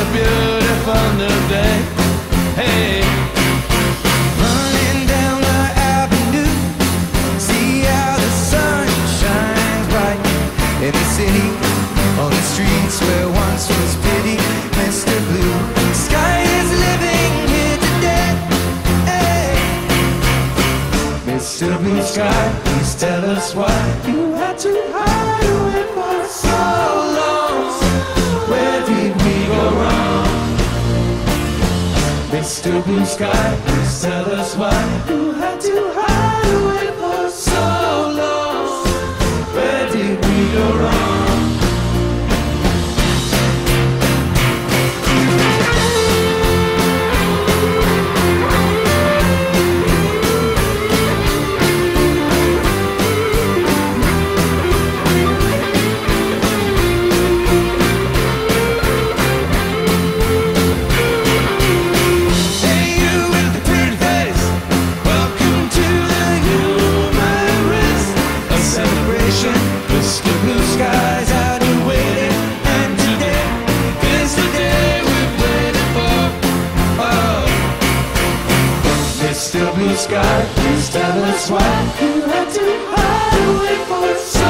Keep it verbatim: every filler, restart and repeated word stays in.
a beautiful new day. Hey, running down the avenue, see how the sun shines bright in the city, on the streets where once was pity. Mister Blue Sky is living here today. Hey, Mister Blue Sky, please tell us why you had to hide away for so long. Where did we go wrong? Mister Blue Sky, please tell us why you had to hide away for so long. Where did we go wrong? Mister Blue Sky, please tell us why you had to hide away for so